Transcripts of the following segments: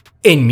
En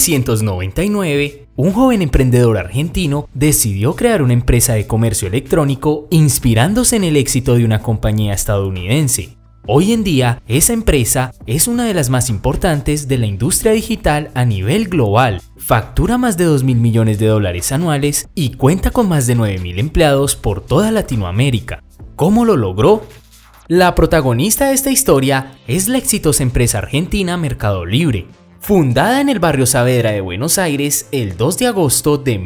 1999, un joven emprendedor argentino decidió crear una empresa de comercio electrónico inspirándose en el éxito de una compañía estadounidense. Hoy en día, esa empresa es una de las más importantes de la industria digital a nivel global, factura más de 2.000 millones de dólares anuales y cuenta con más de 9.000 empleados por toda Latinoamérica. ¿Cómo lo logró? La protagonista de esta historia es la exitosa empresa argentina Mercado Libre. Fundada en el barrio Saavedra de Buenos Aires el 2 de agosto de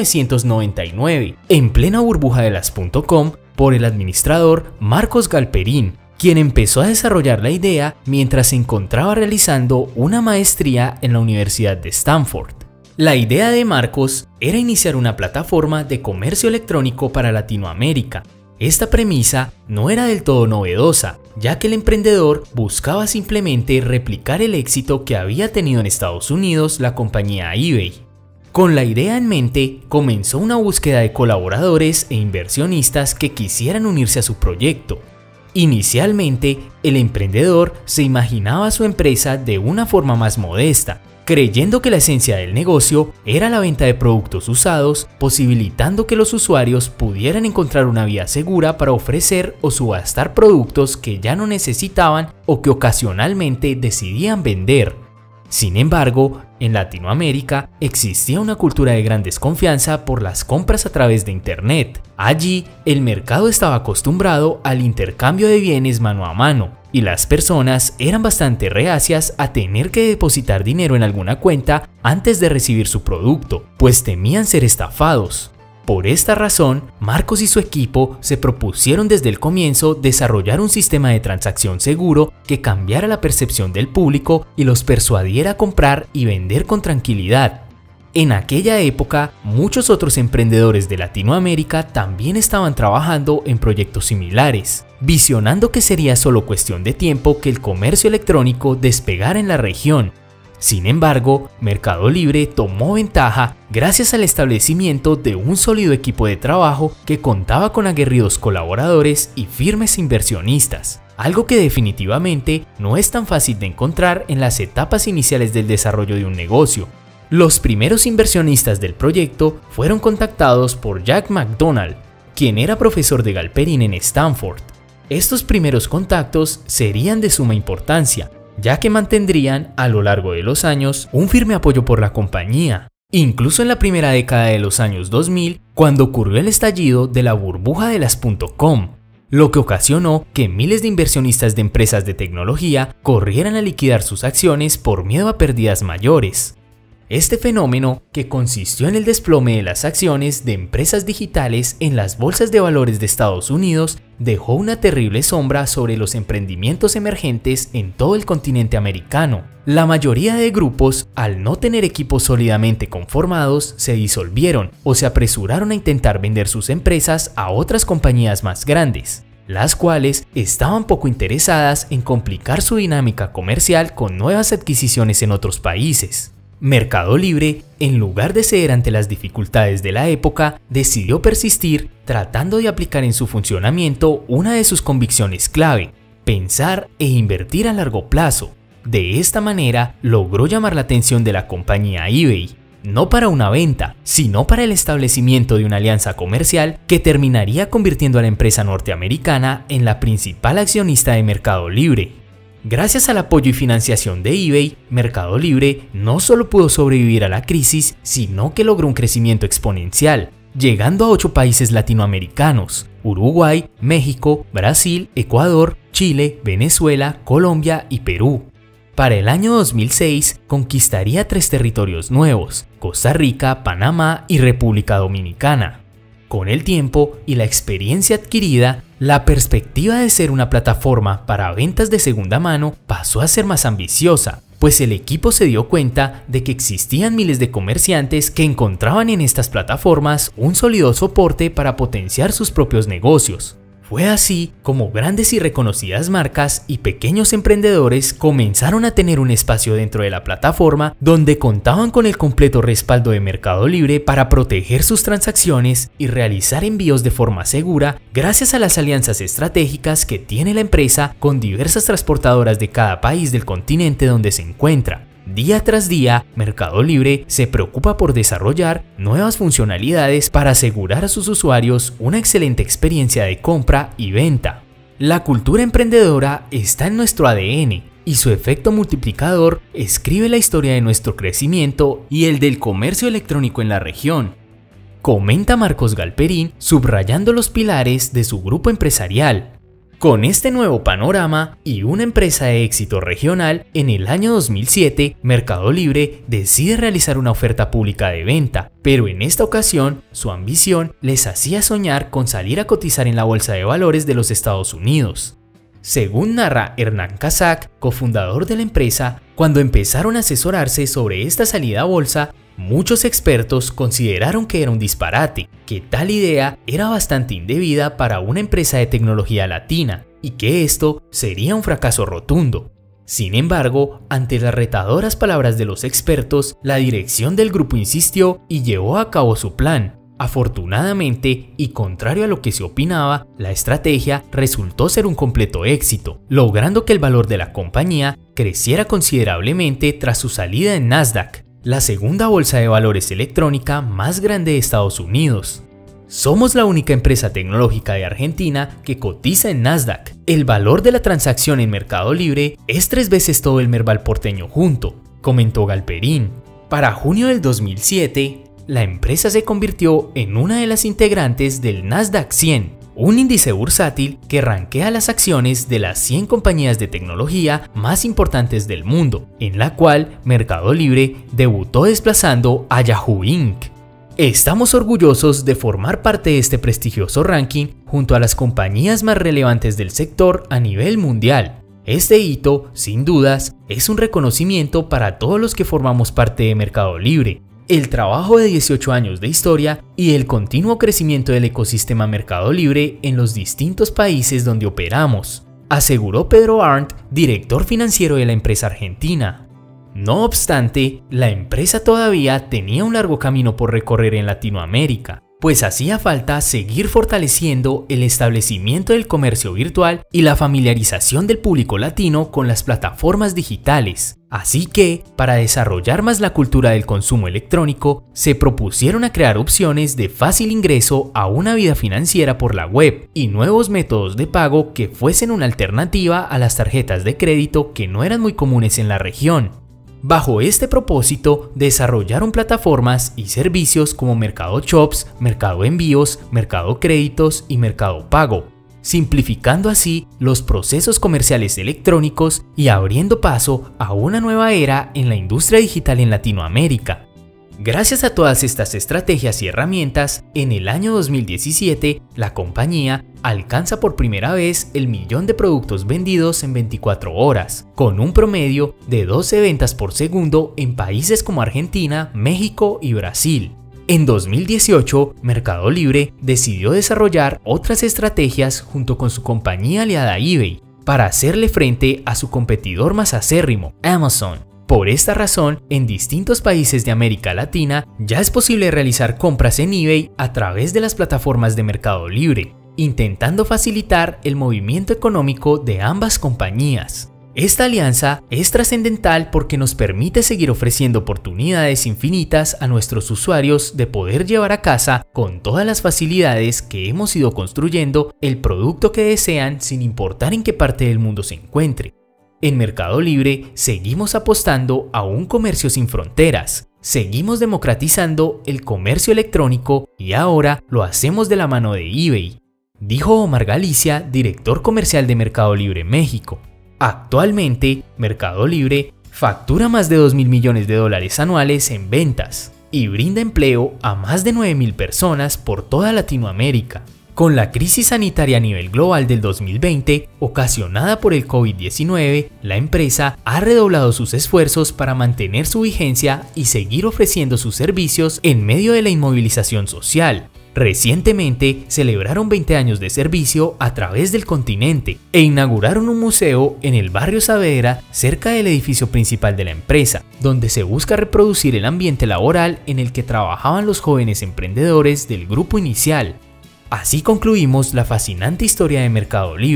1999, en plena burbuja de las .com, por el administrador Marcos Galperín, quien empezó a desarrollar la idea mientras se encontraba realizando una maestría en la Universidad de Stanford. La idea de Marcos era iniciar una plataforma de comercio electrónico para Latinoamérica. Esta premisa no era del todo novedosa, ya que el emprendedor buscaba simplemente replicar el éxito que había tenido en Estados Unidos la compañía eBay. Con la idea en mente, comenzó una búsqueda de colaboradores e inversionistas que quisieran unirse a su proyecto. Inicialmente, el emprendedor se imaginaba su empresa de una forma más modesta, creyendo que la esencia del negocio era la venta de productos usados, posibilitando que los usuarios pudieran encontrar una vía segura para ofrecer o subastar productos que ya no necesitaban o que ocasionalmente decidían vender. Sin embargo, en Latinoamérica existía una cultura de gran desconfianza por las compras a través de Internet. Allí, el mercado estaba acostumbrado al intercambio de bienes mano a mano, y las personas eran bastante reacias a tener que depositar dinero en alguna cuenta antes de recibir su producto, pues temían ser estafados. Por esta razón, Marcos y su equipo se propusieron desde el comienzo desarrollar un sistema de transacción seguro que cambiara la percepción del público y los persuadiera a comprar y vender con tranquilidad. En aquella época, muchos otros emprendedores de Latinoamérica también estaban trabajando en proyectos similares, visionando que sería solo cuestión de tiempo que el comercio electrónico despegara en la región. Sin embargo, Mercado Libre tomó ventaja gracias al establecimiento de un sólido equipo de trabajo que contaba con aguerridos colaboradores y firmes inversionistas, algo que definitivamente no es tan fácil de encontrar en las etapas iniciales del desarrollo de un negocio. Los primeros inversionistas del proyecto fueron contactados por Jack McDonald, quien era profesor de Galperín en Stanford. Estos primeros contactos serían de suma importancia, ya que mantendrían a lo largo de los años un firme apoyo por la compañía, incluso en la primera década de los años 2000, cuando ocurrió el estallido de la burbuja de las .com, lo que ocasionó que miles de inversionistas de empresas de tecnología corrieran a liquidar sus acciones por miedo a pérdidas mayores. Este fenómeno, que consistió en el desplome de las acciones de empresas digitales en las bolsas de valores de Estados Unidos, dejó una terrible sombra sobre los emprendimientos emergentes en todo el continente americano. La mayoría de grupos, al no tener equipos sólidamente conformados, se disolvieron o se apresuraron a intentar vender sus empresas a otras compañías más grandes, las cuales estaban poco interesadas en complicar su dinámica comercial con nuevas adquisiciones en otros países. Mercado Libre, en lugar de ceder ante las dificultades de la época, decidió persistir tratando de aplicar en su funcionamiento una de sus convicciones clave: pensar e invertir a largo plazo. De esta manera, logró llamar la atención de la compañía eBay, no para una venta, sino para el establecimiento de una alianza comercial que terminaría convirtiendo a la empresa norteamericana en la principal accionista de Mercado Libre. Gracias al apoyo y financiación de eBay, Mercado Libre no solo pudo sobrevivir a la crisis, sino que logró un crecimiento exponencial, llegando a 8 países latinoamericanos: Uruguay, México, Brasil, Ecuador, Chile, Venezuela, Colombia y Perú. Para el año 2006 conquistaría 3 territorios nuevos: Costa Rica, Panamá y República Dominicana. Con el tiempo y la experiencia adquirida, la perspectiva de ser una plataforma para ventas de segunda mano pasó a ser más ambiciosa, pues el equipo se dio cuenta de que existían miles de comerciantes que encontraban en estas plataformas un sólido soporte para potenciar sus propios negocios. Fue así como grandes y reconocidas marcas y pequeños emprendedores comenzaron a tener un espacio dentro de la plataforma donde contaban con el completo respaldo de Mercado Libre para proteger sus transacciones y realizar envíos de forma segura gracias a las alianzas estratégicas que tiene la empresa con diversas transportadoras de cada país del continente donde se encuentra. Día tras día, Mercado Libre se preocupa por desarrollar nuevas funcionalidades para asegurar a sus usuarios una excelente experiencia de compra y venta. La cultura emprendedora está en nuestro ADN y su efecto multiplicador escribe la historia de nuestro crecimiento y el del comercio electrónico en la región. Comenta Marcos Galperín subrayando los pilares de su grupo empresarial. Con este nuevo panorama y una empresa de éxito regional, en el año 2007, Mercado Libre decide realizar una oferta pública de venta, pero en esta ocasión, su ambición les hacía soñar con salir a cotizar en la Bolsa de Valores de los Estados Unidos. Según narra Hernán Casac, cofundador de la empresa, cuando empezaron a asesorarse sobre esta salida a bolsa, muchos expertos consideraron que era un disparate, que tal idea era bastante indebida para una empresa de tecnología latina y que esto sería un fracaso rotundo. Sin embargo, ante las retadoras palabras de los expertos, la dirección del grupo insistió y llevó a cabo su plan. Afortunadamente, y contrario a lo que se opinaba, la estrategia resultó ser un completo éxito, logrando que el valor de la compañía creciera considerablemente tras su salida en Nasdaq, la segunda bolsa de valores electrónica más grande de Estados Unidos. Somos la única empresa tecnológica de Argentina que cotiza en Nasdaq. El valor de la transacción en Mercado Libre es 3 veces todo el Merval porteño junto, comentó Galperín. Para junio del 2007, la empresa se convirtió en una de las integrantes del Nasdaq 100, un índice bursátil que rankea las acciones de las 100 compañías de tecnología más importantes del mundo, en la cual Mercado Libre debutó desplazando a Yahoo Inc. Estamos orgullosos de formar parte de este prestigioso ranking junto a las compañías más relevantes del sector a nivel mundial. Este hito, sin dudas, es un reconocimiento para todos los que formamos parte de Mercado Libre. El trabajo de 18 años de historia y el continuo crecimiento del ecosistema Mercado Libre en los distintos países donde operamos, aseguró Pedro Arndt, director financiero de la empresa argentina. No obstante, la empresa todavía tenía un largo camino por recorrer en Latinoamérica, pues hacía falta seguir fortaleciendo el establecimiento del comercio virtual y la familiarización del público latino con las plataformas digitales. Así que, para desarrollar más la cultura del consumo electrónico, se propusieron a crear opciones de fácil ingreso a una vida financiera por la web y nuevos métodos de pago que fuesen una alternativa a las tarjetas de crédito que no eran muy comunes en la región. Bajo este propósito, desarrollaron plataformas y servicios como Mercado Shops, Mercado Envíos, Mercado Créditos y Mercado Pago, simplificando así los procesos comerciales electrónicos y abriendo paso a una nueva era en la industria digital en Latinoamérica. Gracias a todas estas estrategias y herramientas, en el año 2017, la compañía alcanza por primera vez el millón de productos vendidos en 24 horas, con un promedio de 12 ventas por segundo en países como Argentina, México y Brasil. En 2018, Mercado Libre decidió desarrollar otras estrategias junto con su compañía aliada eBay para hacerle frente a su competidor más acérrimo, Amazon. Por esta razón, en distintos países de América Latina ya es posible realizar compras en eBay a través de las plataformas de Mercado Libre, intentando facilitar el movimiento económico de ambas compañías. Esta alianza es trascendental porque nos permite seguir ofreciendo oportunidades infinitas a nuestros usuarios de poder llevar a casa con todas las facilidades que hemos ido construyendo el producto que desean sin importar en qué parte del mundo se encuentre. En Mercado Libre seguimos apostando a un comercio sin fronteras, seguimos democratizando el comercio electrónico y ahora lo hacemos de la mano de eBay, dijo Omar Galicia, director comercial de Mercado Libre México. Actualmente, Mercado Libre factura más de 2.000 millones de dólares anuales en ventas y brinda empleo a más de 9.000 personas por toda Latinoamérica. Con la crisis sanitaria a nivel global del 2020, ocasionada por el COVID-19, la empresa ha redoblado sus esfuerzos para mantener su vigencia y seguir ofreciendo sus servicios en medio de la inmovilización social. Recientemente celebraron 20 años de servicio a través del continente e inauguraron un museo en el barrio Saavedra cerca del edificio principal de la empresa, donde se busca reproducir el ambiente laboral en el que trabajaban los jóvenes emprendedores del grupo inicial. Así concluimos la fascinante historia de Mercado Libre,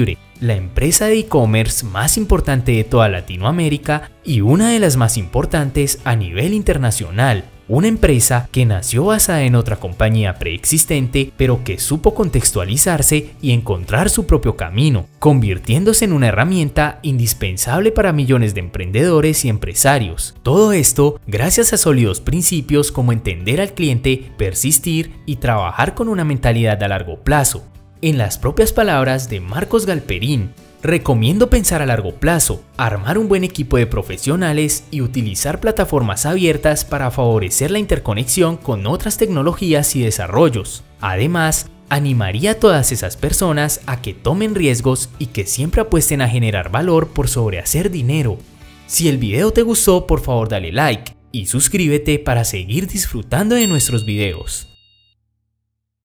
la empresa de e-commerce más importante de toda Latinoamérica y una de las más importantes a nivel internacional. Una empresa que nació basada en otra compañía preexistente, pero que supo contextualizarse y encontrar su propio camino, convirtiéndose en una herramienta indispensable para millones de emprendedores y empresarios. Todo esto gracias a sólidos principios como entender al cliente, persistir y trabajar con una mentalidad a largo plazo. En las propias palabras de Marcos Galperín, recomiendo pensar a largo plazo, armar un buen equipo de profesionales y utilizar plataformas abiertas para favorecer la interconexión con otras tecnologías y desarrollos. Además, animaría a todas esas personas a que tomen riesgos y que siempre apuesten a generar valor por sobre hacer dinero. Si el video te gustó, por favor dale like y suscríbete para seguir disfrutando de nuestros videos.